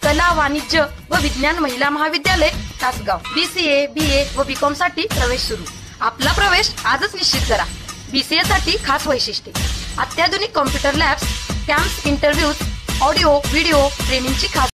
कला, वाणिज्य व विज्ञान महिला महाविद्यालय तासगाव. BCA, BA व BCom साठी प्रवेश सुरू. आपला प्रवेश आजच निश्चित करा. BCA साठी खास वैशिष्ट्ये: अत्याधुनिक computer labs, camps, interviews, audio video ट्रेनिंगची खास